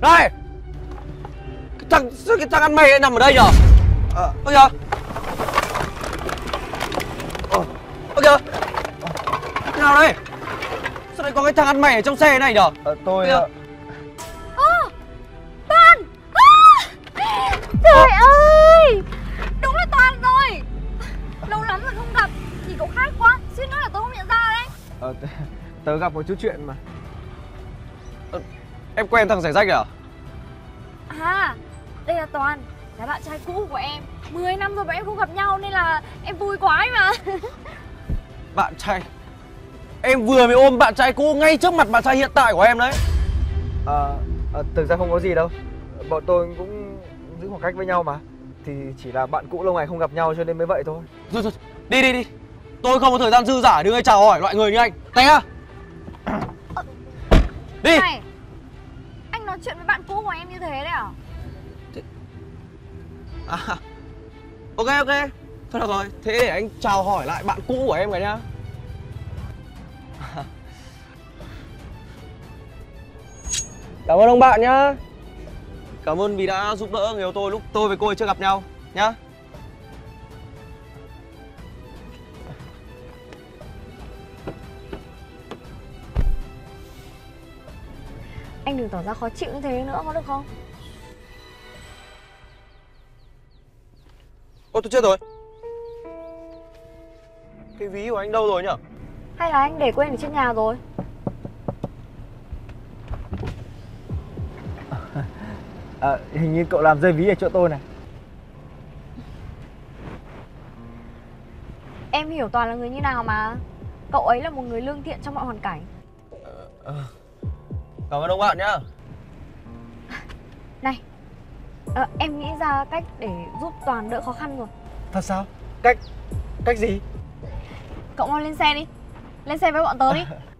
Này! Sao cái thằng ăn mày lại nằm ở đây nhở? Ơ kìa! Ơ kìa! Nào đây? Sao lại có cái thằng ăn mày ở trong xe này nhở? Tôi... Toàn! Trời ơi! Đúng là Toàn rồi! Lâu lắm rồi không gặp, nhìn cậu khác quá, suýt nữa là tôi không nhận ra đấy. Tớ gặp một chút chuyện mà. Em quen thằng rẻ rách à? À, đây là Toàn, là bạn trai cũ của em. 10 năm rồi bọn em không gặp nhau nên là em vui quá ấy mà. Bạn trai? Em vừa mới ôm bạn trai cũ ngay trước mặt bạn trai hiện tại của em đấy. Thực ra không có gì đâu. Bọn tôi cũng giữ khoảng cách với nhau mà. Thì chỉ là bạn cũ lâu ngày không gặp nhau cho nên mới vậy thôi. Thôi, đi. Tôi không có thời gian dư dả đưa chào hỏi loại người như anh. Tay ra. Đi. Này, anh nói chuyện với bạn cũ của em như thế đấy à? Ok. Thôi được rồi, thế để anh chào hỏi lại bạn cũ của em cái nhá. Cảm ơn ông bạn nhá. Cảm ơn vì đã giúp đỡ người yêu tôi lúc tôi với cô ấy chưa gặp nhau nhá. Anh đừng tỏ ra khó chịu như thế nữa có được không? Ôi tôi chết rồi. Cái ví của anh đâu rồi nhở? Hay là anh để quên ở trên nhà rồi? Hình như cậu làm rơi ví ở chỗ tôi này. Em hiểu Toàn là người như nào mà. Cậu ấy là một người lương thiện trong mọi hoàn cảnh. Cảm ơn ông bạn nhá. Này, em nghĩ ra cách để giúp Toàn đỡ khó khăn rồi. Thật sao? Cách gì? Cậu mau lên xe đi. Lên xe với bọn tớ đi.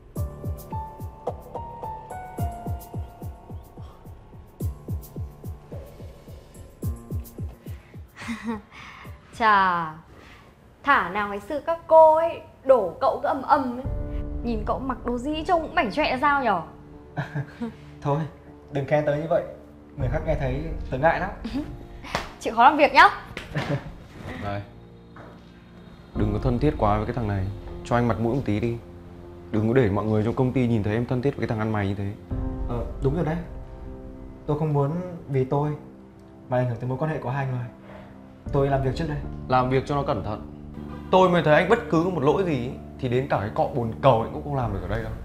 Chà, thả nào ngày xưa các cô ấy đổ cậu cứ ầm ấy. Nhìn cậu mặc đồ gì trông cũng bảnh chọe sao nhở? Thôi, đừng khen tớ như vậy. Người khác nghe thấy tớ ngại lắm. Chịu khó làm việc nhá. Này, đừng có thân thiết quá với cái thằng này. Cho anh mặt mũi một tí đi. Đừng có để mọi người trong công ty nhìn thấy em thân thiết với cái thằng ăn mày như thế. Đúng rồi đấy. Tôi không muốn vì tôi mà ảnh hưởng tới mối quan hệ của hai người. Tôi làm việc trước đây. Làm việc cho nó cẩn thận. Tôi mới thấy anh bất cứ một lỗi gì thì đến cả cái cọ bồn cầu anh cũng không làm được ở đây đâu.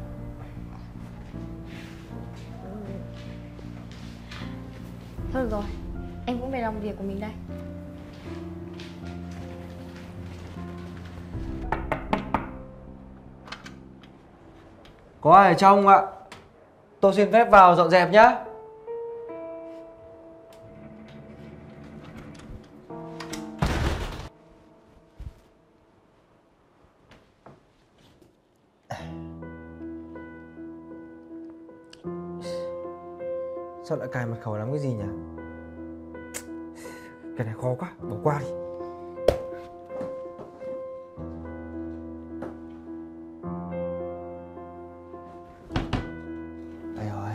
Thôi được rồi, em cũng về làm việc của mình đây. Có ai ở trong không ạ? Tôi xin phép vào dọn dẹp nhá. Sao lại cài mật khẩu làm cái gì nhỉ? Cái này khó quá, bỏ qua đi. Đây rồi.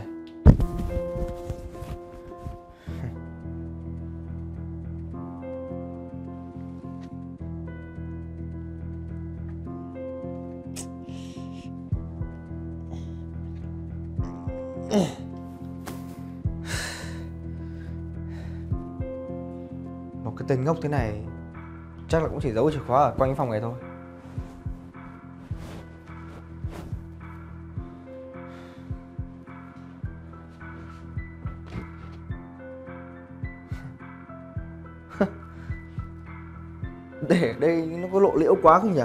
Một cái tên ngốc thế này chắc là cũng chỉ giấu chìa khóa ở quanh cái phòng này thôi. Để ở đây nó có lộ liễu quá không nhỉ?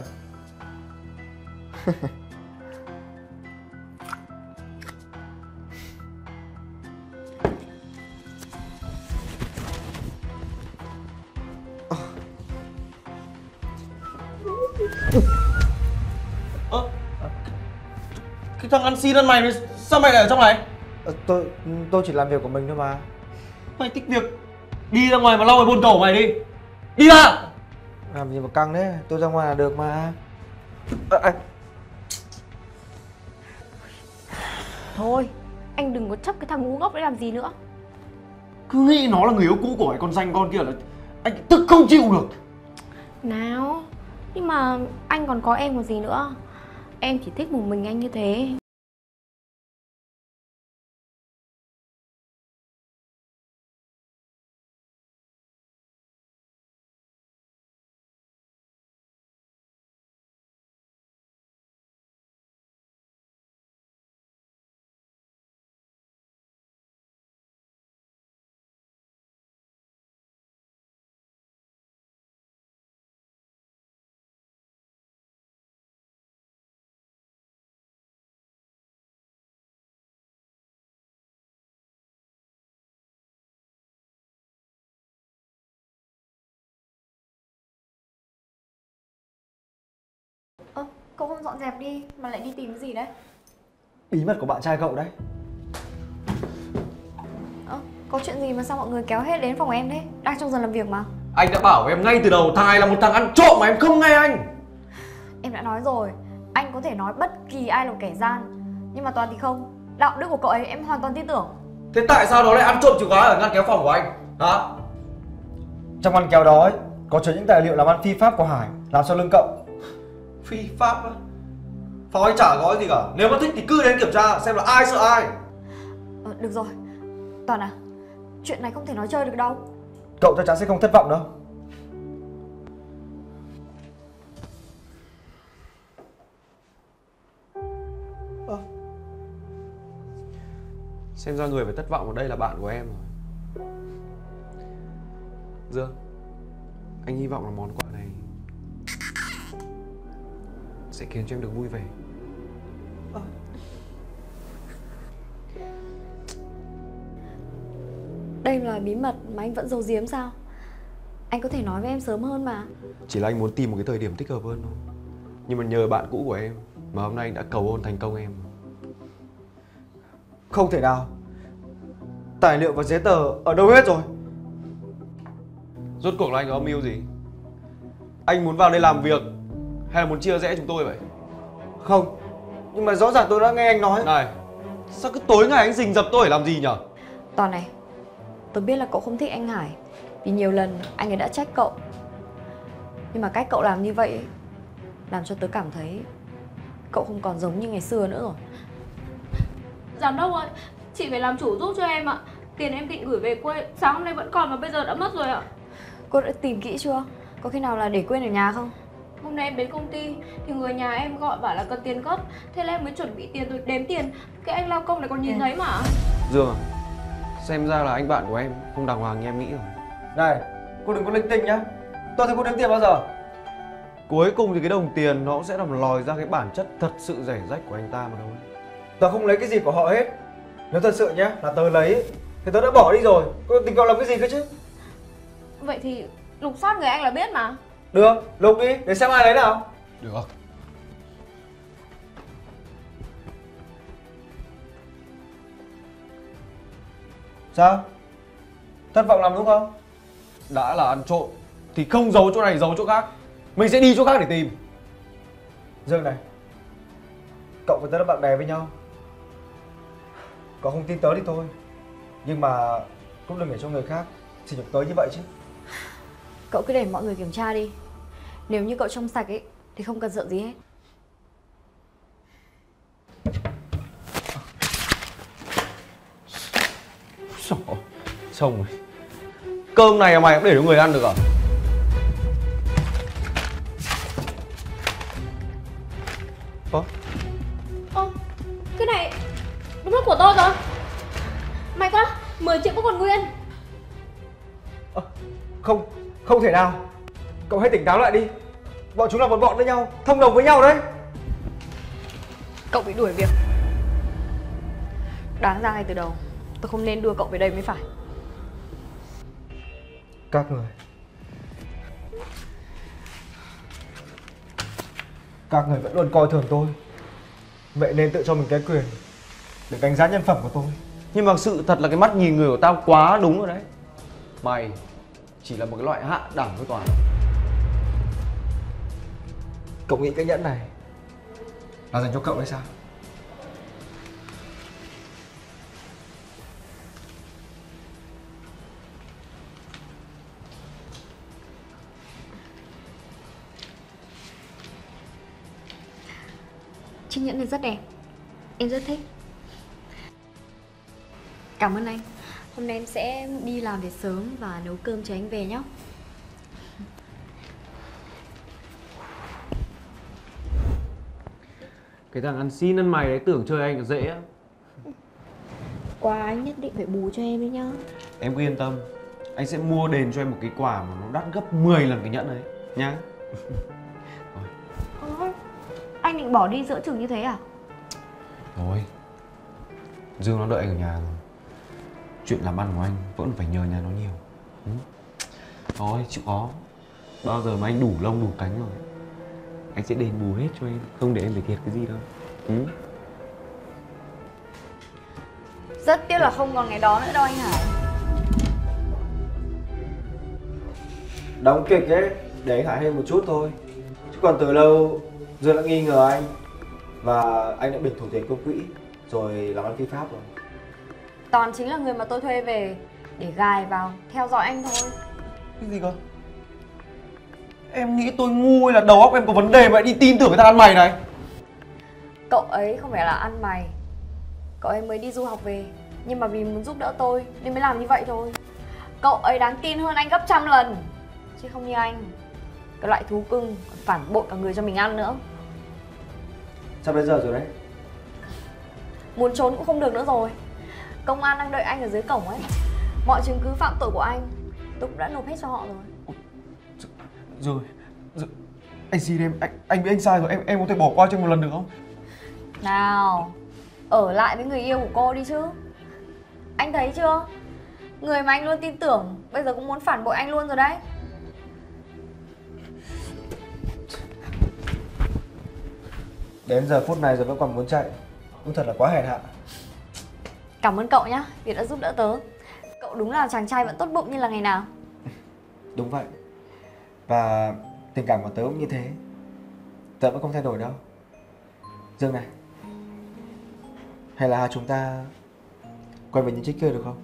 Cái thằng ăn xin ăn mày sao mày lại ở trong này? Tôi chỉ làm việc của mình thôi mà. Mày thích việc đi ra ngoài mà lau cái bồn cầu mày đi. Đi ra. Làm gì mà căng đấy, tôi ra ngoài là được mà. Thôi, Anh đừng có chấp cái thằng ngu ngốc đấy làm gì nữa. Cứ nghĩ nó là người yêu cũ của cái con danh con kia là anh tức không chịu được. Nào, nhưng mà anh còn có em còn gì nữa. Em chỉ thích một mình anh như thế. Cậu không dọn dẹp đi mà lại đi tìm cái gì đấy? Bí mật của bạn trai cậu đấy. Có chuyện gì mà sao mọi người kéo hết đến phòng em thế? Đang trong giờ làm việc mà. Anh đã bảo em ngay từ đầu Thài là một thằng ăn trộm mà em không nghe anh. Em đã nói rồi, anh có thể nói bất kỳ ai là một kẻ gian, nhưng mà Toàn thì không. Đạo đức của cậu ấy em hoàn toàn tin tưởng. Thế tại sao nó lại ăn trộm chìa khóa ở ngăn kéo phòng của anh? Hả? Trong ngăn kéo đó ấy, có chứa những tài liệu làm ăn phi pháp của Hải làm sau lưng cậu. Phi pháp á? Phòng anh chả có gì cả. Nếu mà thích thì cứ đến kiểm tra xem là ai sợ ai. Được rồi, Toàn à, chuyện này không thể nói chơi được đâu. Cậu chắc chắn sẽ không thất vọng đâu. Xem ra người phải thất vọng ở đây là bạn của em rồi. Dương, anh hy vọng là món quà này sẽ khiến cho em được vui vẻ. Đây là bí mật mà anh vẫn giấu giếm sao? Anh có thể nói với em sớm hơn mà. Chỉ là anh muốn tìm một cái thời điểm thích hợp hơn thôi. Nhưng mà nhờ bạn cũ của em mà hôm nay đã cầu hôn thành công em. Không thể nào. Tài liệu và giấy tờ ở đâu hết rồi? Rốt cuộc là anh có âm mưu gì? Anh muốn vào đây làm việc hay là muốn chia rẽ chúng tôi vậy? Không, nhưng mà rõ ràng tôi đã nghe anh nói. Này, sao cứ tối ngày anh rình rập tôi để làm gì nhở? Toàn này, tôi biết là cậu không thích anh Hải vì nhiều lần anh ấy đã trách cậu. Nhưng mà cách cậu làm như vậy làm cho tớ cảm thấy cậu không còn giống như ngày xưa nữa rồi. Giám đốc ơi, chị phải làm chủ giúp cho em ạ. Tiền em định gửi về quê, sáng hôm nay vẫn còn mà bây giờ đã mất rồi ạ. Cô đã tìm kỹ chưa? Có khi nào là để quên ở nhà không? Hôm nay em đến công ty thì người nhà em gọi bảo là cần tiền gấp. Thế là em mới chuẩn bị tiền rồi đếm tiền. Cái anh lao công này còn nhìn thấy mà. Dương à, xem ra là anh bạn của em không đàng hoàng như em nghĩ rồi. Này, cô đừng có linh tinh nhá. Tôi thấy cô đếm tiền bao giờ? Cuối cùng thì cái đồng tiền nó sẽ làm lòi ra cái bản chất thật sự rẻ rách của anh ta mà đâu. Tớ không lấy cái gì của họ hết. Nếu thật sự nhá là tớ lấy thì tớ đã bỏ đi rồi. Cô tình cậu làm cái gì cơ chứ? Vậy thì lục soát người anh là biết mà. Được, lục đi để xem ai lấy nào. Được. Sao? Thất vọng lắm đúng không? Đã là ăn trộm thì không giấu chỗ này giấu chỗ khác. Mình sẽ đi chỗ khác để tìm. Dương này, cậu và tớ là bạn bè với nhau. Cậu không tin tớ thì thôi, nhưng mà cũng đừng để cho người khác sỉ nhục tớ như vậy chứ. Cậu cứ để mọi người kiểm tra đi. Nếu như cậu trong sạch ấy thì không cần sợ gì hết. Xong rồi. Cơm này mà mày cũng để cho người ăn được à? Cái này đúng là của tôi rồi. May quá, 10 triệu vẫn còn nguyên. Không, không thể nào. Cậu hãy tỉnh táo lại đi. Bọn chúng là một bọn với nhau, thông đồng với nhau đấy. Cậu bị đuổi việc. Đáng ra ngay từ đầu tôi không nên đưa cậu về đây mới phải. Các người vẫn luôn coi thường tôi. Vậy nên tự cho mình cái quyền để đánh giá nhân phẩm của tôi. Nhưng mà sự thật là cái mắt nhìn người của tao quá đúng rồi đấy. Mày chỉ là một cái loại hạ đẳng thôi Toàn. Cậu nghĩ cái nhẫn này là dành cho cậu hay sao? chiếc nhẫn này rất đẹp. Em rất thích. Cảm ơn anh. Hôm nay em sẽ đi làm về sớm và nấu cơm cho anh về nhé. Cái thằng ăn xin ăn mày đấy tưởng chơi anh là dễ á. Quà anh nhất định phải bù cho em đấy nhá. Em cứ yên tâm, anh sẽ mua đền cho em một cái quà mà nó đắt gấp 10 lần cái nhẫn đấy nhá. Anh định bỏ đi giữa chừng như thế à? Thôi, Dương nó đợi anh ở nhà rồi. Chuyện làm ăn của anh vẫn phải nhờ nhà nó nhiều. Thôi, chịu khó. Bao giờ mà anh đủ lông đủ cánh rồi, anh sẽ đền bù hết cho em, không để em phải thiệt cái gì đâu. Rất tiếc là không còn ngày đó nữa đâu anh Hải. Đóng kịch ấy, để anh Hải thêm một chút thôi. Chứ còn từ lâu Dương đã nghi ngờ anh. Và anh đã bình thủ tiền công quỹ rồi làm ăn phi pháp rồi. Toàn chính là người mà tôi thuê về để gài vào, theo dõi anh thôi. Cái gì cơ? Em nghĩ tôi ngu hay là đầu óc em có vấn đề mà lại đi tin tưởng cái thằng ăn mày này? Cậu ấy không phải là ăn mày. Cậu ấy mới đi du học về, nhưng mà vì muốn giúp đỡ tôi nên mới làm như vậy thôi. Cậu ấy đáng tin hơn anh gấp trăm lần, chứ không như anh, cái loại thú cưng còn phản bội cả người cho mình ăn nữa. Sắp đến giờ rồi đấy. Muốn trốn cũng không được nữa rồi. Công an đang đợi anh ở dưới cổng ấy. Mọi chứng cứ phạm tội của anh tôi cũng đã nộp hết cho họ rồi. Rồi, anh xin em, anh biết anh sai rồi, em có thể bỏ qua cho một lần được không? Nào, ở lại với người yêu của cô đi chứ. Anh thấy chưa? Người mà anh luôn tin tưởng bây giờ cũng muốn phản bội anh luôn rồi đấy. Đến giờ phút này rồi vẫn còn muốn chạy. Cũng thật là quá hèn hạ. Cảm ơn cậu nhá, vì đã giúp đỡ tớ. Cậu đúng là chàng trai vẫn tốt bụng như là ngày nào. Đúng vậy. Và tình cảm của tớ cũng như thế. Tớ vẫn không thay đổi đâu. Dương này, hay là chúng ta quay về những chiếc kia được không?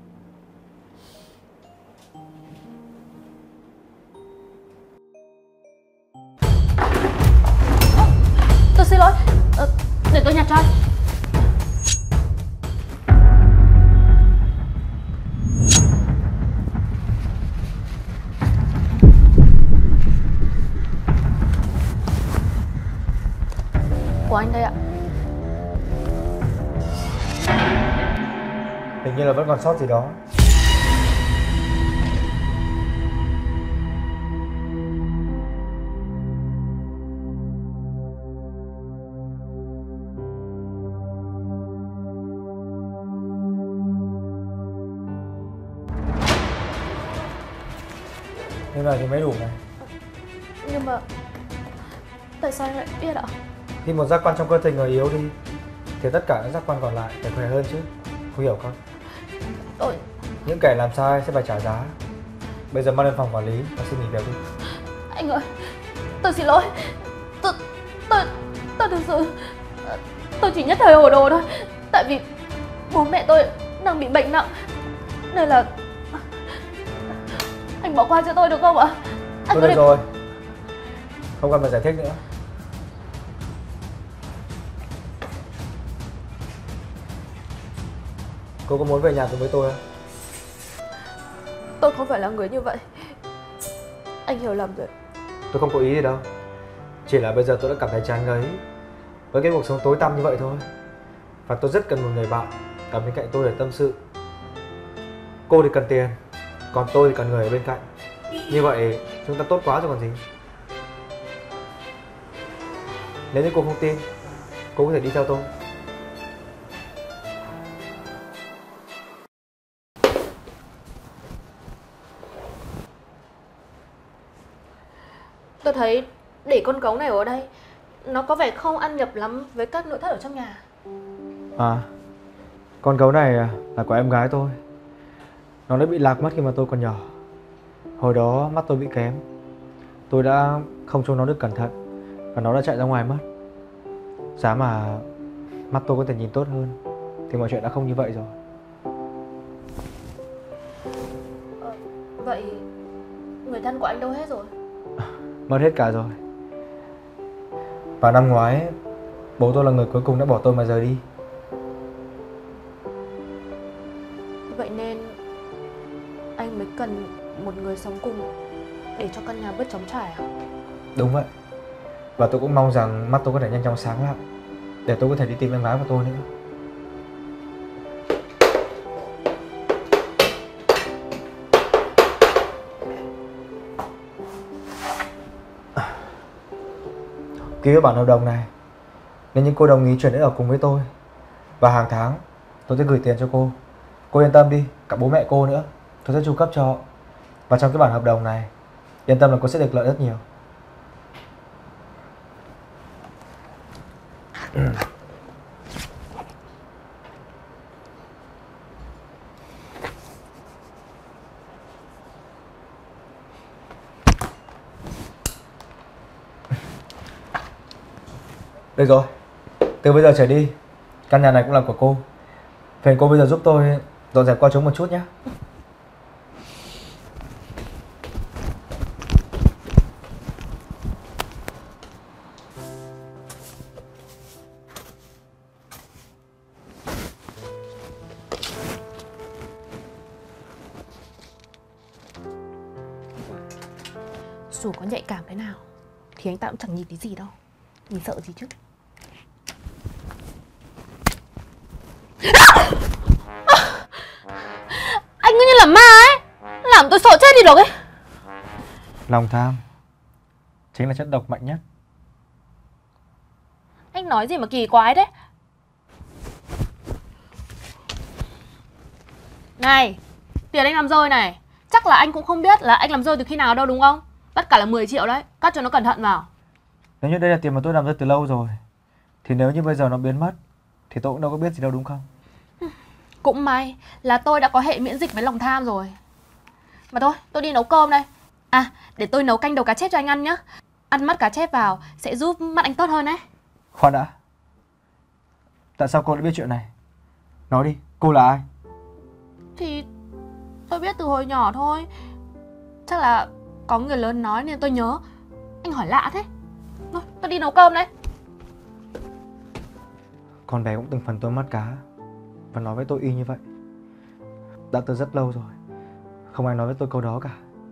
Tôi xin lỗi, để tôi nhặt cho anh. Của anh đây ạ. Hình như là vẫn còn sót gì đó. Như này thì mới đủ này. Nhưng mà tại sao anh lại biết ạ? Khi một giác quan trong cơ thể người yếu đi thì tất cả các giác quan còn lại phải khỏe hơn chứ. Không hiểu không? Tôi... Những kẻ làm sai sẽ phải trả giá. Bây giờ mang lên phòng quản lý và xin nghỉ việc đi. Anh ơi, tôi xin lỗi. Tôi thực sự... Tôi chỉ nhất thời hồ đồ thôi. Tại vì bố mẹ tôi đang bị bệnh nặng. Nên là... Anh bỏ qua cho tôi được không ạ? Thôi được rồi. Không cần phải giải thích nữa. Cô có muốn về nhà cùng với tôi không? Tôi không phải là người như vậy. Anh hiểu lầm rồi. Tôi không có ý gì đâu. Chỉ là bây giờ tôi đã cảm thấy chán ngấy với cái cuộc sống tối tăm như vậy thôi. Và tôi rất cần một người bạn ở bên cạnh tôi để tâm sự. Cô thì cần tiền, còn tôi thì cần người ở bên cạnh. Như vậy chúng ta tốt quá rồi còn gì. Nếu như cô không tin, cô có thể đi theo tôi. Tôi thấy để con gấu này ở đây nó có vẻ không ăn nhập lắm với các nội thất ở trong nhà. À, con gấu này là của em gái tôi. Nó đã bị lạc mất khi mà tôi còn nhỏ. Hồi đó mắt tôi bị kém. Tôi đã không trông nó được cẩn thận và nó đã chạy ra ngoài mất. Giá mà mắt tôi có thể nhìn tốt hơn thì mọi chuyện đã không như vậy rồi. Vậy người thân của anh đâu hết rồi? Mất hết cả rồi. Vào năm ngoái Bố tôi là người cuối cùng đã bỏ tôi mà rời đi. Vậy nên anh mới cần một người sống cùng để cho căn nhà bớt trống trải à? Đúng vậy. Và tôi cũng mong rằng mắt tôi có thể nhanh chóng sáng lại, để tôi có thể đi tìm em gái của tôi nữa. Ký cái bản hợp đồng này nên những cô đồng ý chuyển đến ở cùng với tôi. Và hàng tháng tôi sẽ gửi tiền cho cô. Cô yên tâm đi, cả bố mẹ cô nữa tôi sẽ chu cấp cho. Và trong cái bản hợp đồng này, yên tâm là cô sẽ được lợi rất nhiều. Được rồi, từ bây giờ trở đi, căn nhà này cũng là của cô. Phiền cô bây giờ giúp tôi dọn dẹp qua trống một chút nhé. Dù có nhạy cảm thế nào thì anh ta cũng chẳng nhìn thấy gì đâu. Nhìn sợ gì chứ. Anh cứ như là ma ấy, làm tôi sợ chết đi được ấy. Lòng tham chính là chất độc mạnh nhất. Anh nói gì mà kỳ quái đấy. Này, tiền anh làm rơi này. Chắc là anh cũng không biết là anh làm rơi từ khi nào đâu đúng không? Tất cả là 10 triệu đấy, cắt cho nó cẩn thận vào. Nếu như đây là tiền mà tôi làm ra từ lâu rồi, thì nếu như bây giờ nó biến mất thì tôi cũng đâu có biết gì đâu đúng không? Cũng may là tôi đã có hệ miễn dịch với lòng tham rồi. Mà thôi, tôi đi nấu cơm đây. À, để tôi nấu canh đầu cá chép cho anh ăn nhá. Ăn mắt cá chép vào sẽ giúp mắt anh tốt hơn đấy. Khoan đã, tại sao cô đã biết chuyện này? Nói đi, cô là ai? Thì tôi biết từ hồi nhỏ thôi. Chắc là có người lớn nói nên tôi nhớ. Anh hỏi lạ thế. Thôi, tôi đi nấu cơm đây. Con bé cũng từng phần tôi mắt cá và nói với tôi y như vậy. Đã từ rất lâu rồi, không ai nói với tôi câu đó cả.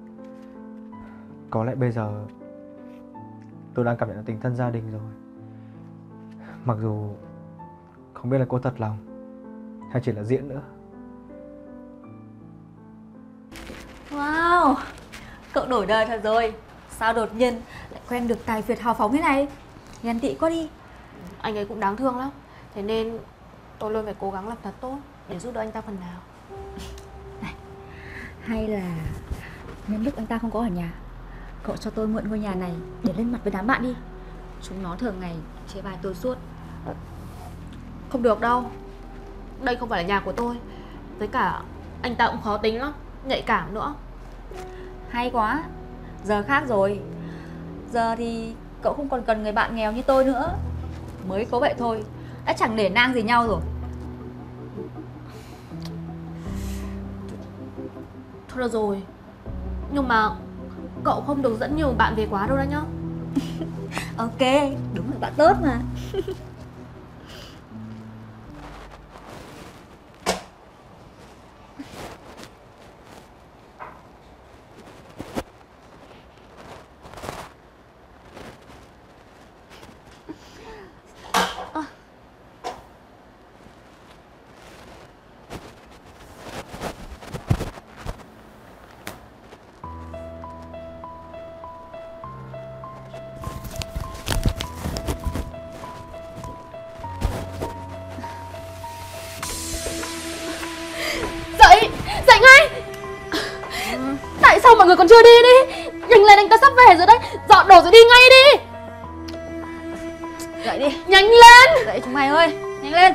Có lẽ bây giờ tôi đang cảm nhận được tình thân gia đình rồi. Mặc dù không biết là cô thật lòng hay chỉ là diễn nữa. Wow, cậu đổi đời thật rồi. Sao đột nhiên lại quen được tài phiệt hào phóng thế này? Ghen tị quá đi. Anh ấy cũng đáng thương lắm. Thế nên tôi luôn phải cố gắng làm thật tốt để giúp đỡ anh ta phần nào. Hay là nhân lúc anh ta không có ở nhà, cậu cho tôi mượn ngôi nhà này để lên mặt với đám bạn đi. Chúng nó thường ngày chê bai tôi suốt. Không được đâu. Đây không phải là nhà của tôi. Với cả anh ta cũng khó tính lắm, nhạy cảm nữa. Hay quá. Giờ khác rồi. Giờ thì cậu không còn cần người bạn nghèo như tôi nữa. Mới có vậy thôi đã chẳng nể nang gì nhau rồi. Thôi được rồi. Nhưng mà cậu không được dẫn nhiều bạn về quá đâu đó nhá. Ok, đúng là bạn tốt mà. Dậy, dậy ngay. Tại sao mọi người còn chưa đi đi? Nhanh lên, anh ta sắp về rồi đấy. Dọn đồ rồi đi ngay đi. Dậy đi. Nhanh lên. Dậy chúng mày ơi, nhanh lên.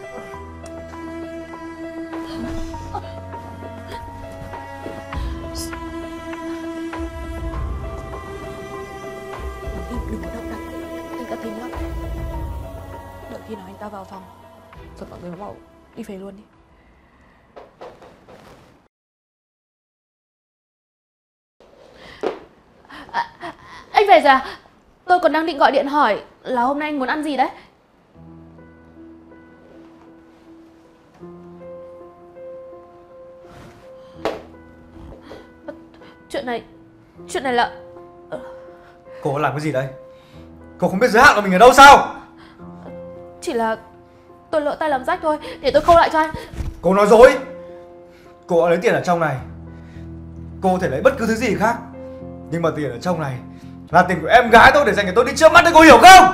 Đừng có động đậy, anh ta kinh lắm. Đợi khi nào anh ta vào phòng rồi mọi người mới bảo đi về luôn đi. Anh về rồi à? Tôi còn đang định gọi điện hỏi là hôm nay anh muốn ăn gì đấy. Chuyện này là... Cô làm cái gì đây? Cô không biết giới hạn của mình ở đâu sao? Chỉ là tôi lỡ tay làm rách thôi. Để tôi khâu lại cho anh. Cô nói dối. Cô đã lấy tiền ở trong này. Cô có thể lấy bất cứ thứ gì khác, nhưng mà tiền ở trong này là tiền của em gái tôi để dành cho tôi đi trước mắt đấy, cô hiểu không?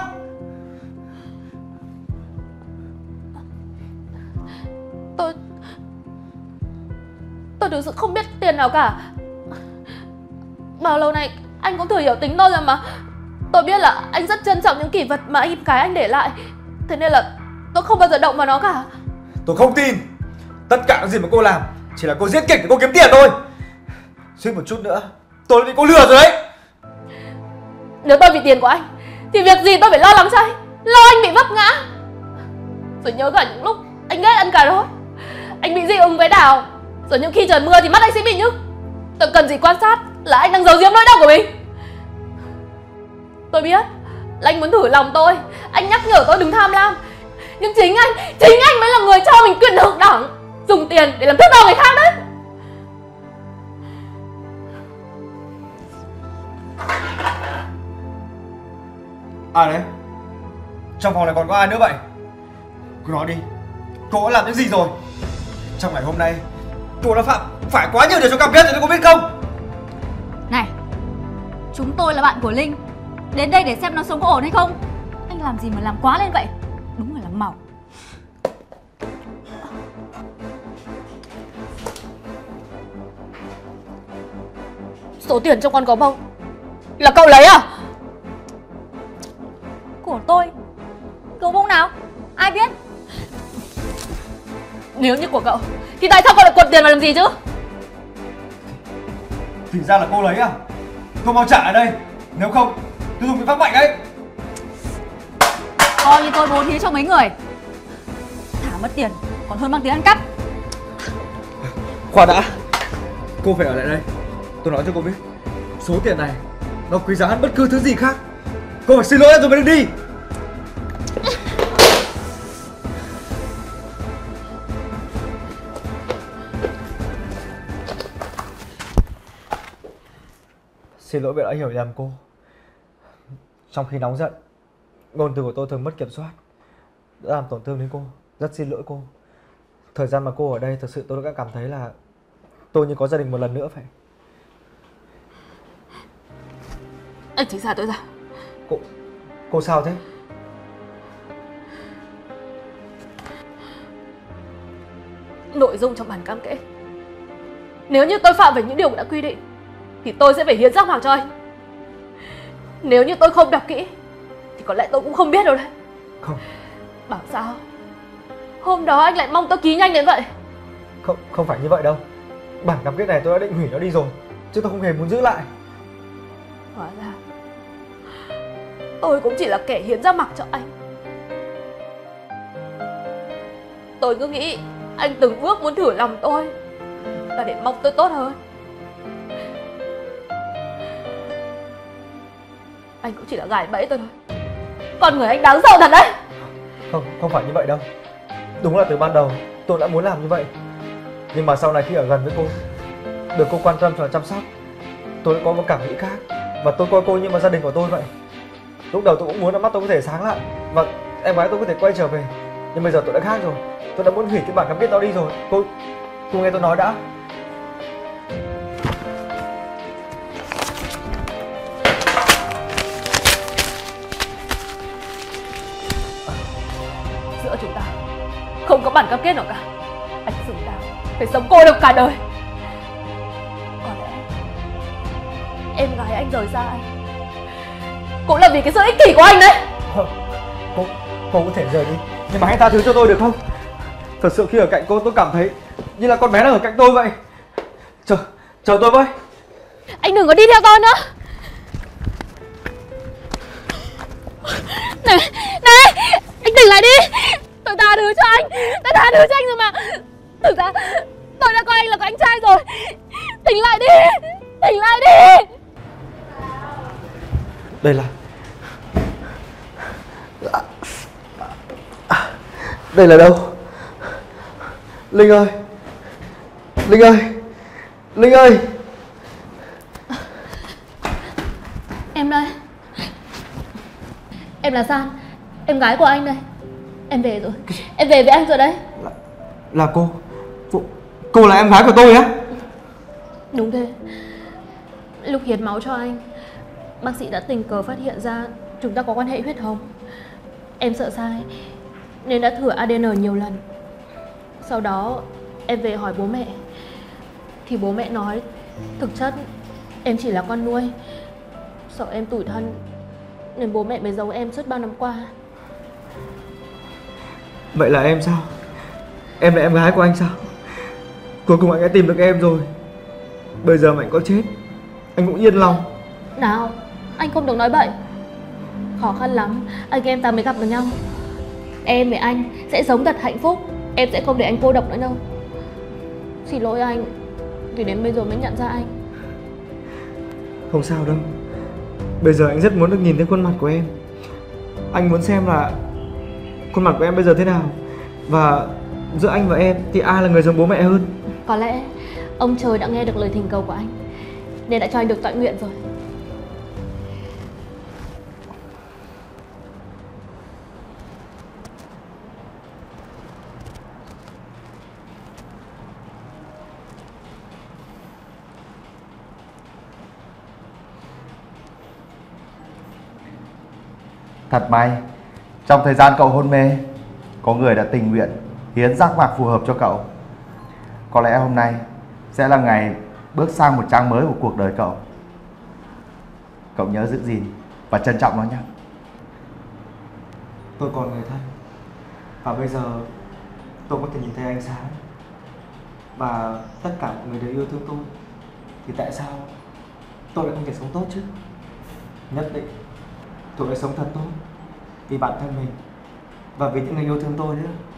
Tôi thực sự không biết tiền nào cả. Bao lâu nay anh cũng thừa hiểu tính tôi rồi mà. Tôi biết là anh rất trân trọng những kỷ vật mà em gái anh để lại. Thế nên là tôi không bao giờ động vào nó cả. Tôi không tin. Tất cả những gì mà cô làm chỉ là cô giết kịch để cô kiếm tiền thôi. Suýt một chút nữa tôi đã bị cô lừa rồi đấy. Nếu tôi vì tiền của anh thì việc gì tôi phải lo lắng cho anh, lo anh bị vấp ngã. Rồi nhớ cả những lúc anh ghét ăn cà rốt, anh bị dị ứng với đào. Rồi những khi trời mưa thì mắt anh sẽ bị nhức. Tôi cần gì quan sát là anh đang giấu giếm nỗi đau của mình. Tôi biết là anh muốn thử lòng tôi, anh nhắc nhở tôi đừng tham lam. Nhưng chính anh mới là người cho mình quyền thượng đẳng, dùng tiền để làm thước đo người khác đấy. À đấy, trong phòng này còn có ai nữa vậy? Cứ nói đi, cô đã làm những gì rồi? Trong ngày hôm nay cô đã phạm phải quá nhiều điều trong cam kết rồi, cô biết không? Này, chúng tôi là bạn của Linh, đến đây để xem nó sống có ổn hay không. Anh làm gì mà làm quá lên vậy? Đúng là làm mỏng. Số tiền trong con gấu bông là cậu lấy à? Của tôi? Gấu bông nào? Ai biết? Nếu như của cậu thì tại sao cậu lại quật tiền vào làm gì chứ? Thì ra là cô lấy à? Cô mau trả ở đây, nếu không tôi dùng biện pháp mạnh đấy. Coi như tôi bố thí cho mấy người. Thả mất tiền còn hơn mang tiếng ăn cắp. Khoan đã, cô phải ở lại đây. Tôi nói cho cô biết, số tiền này nó quý giá hơn bất cứ thứ gì khác. Cô phải xin lỗi rồi mới được đi. Xin lỗi vì đã hiểu nhầm cô. Trong khi nóng giận, ngôn từ của tôi thường mất kiểm soát, đã làm tổn thương đến cô. Rất xin lỗi cô. Thời gian mà cô ở đây, thật sự tôi đã cảm thấy là tôi như có gia đình một lần nữa vậy. Anh tránh xa tôi ra. Cô sao thế? Nội dung trong bản cam kết, nếu như tôi phạm về những điều đã quy định thì tôi sẽ phải hiến giác mạc cho anh. Nếu như tôi không đọc kỹ thì có lẽ tôi cũng không biết đâu đấy. Không. Bảo sao hôm đó anh lại mong tôi ký nhanh đến vậy? Không phải như vậy đâu. Bản cam kết này tôi đã định hủy nó đi rồi, chứ tôi không hề muốn giữ lại. Hóa ra tôi cũng chỉ là kẻ hiến giác mạc cho anh. Tôi cứ nghĩ anh từng bước muốn thử lòng tôi là để mong tôi tốt hơn. Anh cũng chỉ là gài bẫy tôi thôi. Con người anh đáng sợ thật đấy. Không phải như vậy đâu. Đúng là từ ban đầu tôi đã muốn làm như vậy, nhưng mà sau này khi ở gần với cô, được cô quan tâm và chăm sóc, tôi đã có một cảm nghĩ khác. Và tôi coi cô như một gia đình của tôi vậy. Lúc đầu tôi cũng muốn là mắt tôi có thể sáng lại và em gái tôi có thể quay trở về. Nhưng bây giờ tôi đã khác rồi. Tôi đã muốn hủy cái bản cam kết đó đi rồi. Cô nghe tôi nói đã. Giữa chúng ta không có bản cam kết nào cả. Anh xứng đáng phải sống cô độc cả đời. Có lẽ em gái anh rời xa anh cũng là vì cái sự ích kỷ của anh đấy. Cô có thể rời đi, nhưng mà hãy tha thứ cho tôi được không? Thật sự khi ở cạnh cô tôi cảm thấy như là con bé đang ở cạnh tôi vậy. Chờ tôi với. Anh đừng có đi theo tôi nữa. Này, anh tỉnh lại đi. Tôi tha thứ cho anh. Tôi tha thứ cho anh rồi mà. Thực ra tôi đã coi anh là của anh trai rồi. Tỉnh lại đi. Tỉnh lại đi. Đây là đâu? Linh ơi! Linh ơi! Linh ơi! Em là San, em gái của anh đây. Em về rồi, em về với anh rồi đấy. Là cô là em gái của tôi á? Đúng thế. Lúc hiến máu cho anh, bác sĩ đã tình cờ phát hiện ra chúng ta có quan hệ huyết thống. Em sợ sai nên đã thử ADN nhiều lần. Sau đó em về hỏi bố mẹ thì bố mẹ nói thực chất em chỉ là con nuôi. Sợ em tủi thân nên bố mẹ mới giấu em suốt bao năm qua. Vậy là em sao? Em là em gái của anh sao? Cuối cùng anh đã tìm được em rồi. Bây giờ mà anh có chết, anh cũng yên lòng. Nào, anh không được nói bậy. Khó khăn lắm anh em ta mới gặp được nhau. Em với anh sẽ sống thật hạnh phúc. Em sẽ không để anh cô độc nữa đâu. Xin lỗi anh vì đến bây giờ mới nhận ra anh. Không sao đâu. Bây giờ anh rất muốn được nhìn thấy khuôn mặt của em. Anh muốn xem là khuôn mặt của em bây giờ thế nào. Và giữa anh và em thì ai là người giống bố mẹ hơn. Có lẽ ông trời đã nghe được lời thỉnh cầu của anh nên đã cho anh được tọa nguyện rồi. Thật may, trong thời gian cậu hôn mê, có người đã tình nguyện hiến giác mạc phù hợp cho cậu. Có lẽ hôm nay sẽ là ngày bước sang một trang mới của cuộc đời cậu. Cậu nhớ giữ gìn và trân trọng nó nhé. Tôi còn người thân. Và bây giờ tôi có thể nhìn thấy ánh sáng. Và tất cả mọi người đều yêu thương tôi. Thì tại sao tôi lại không thể sống tốt chứ? Nhất định tôi phải sống thật tốt vì bản thân mình và vì những người yêu thương tôi nữa.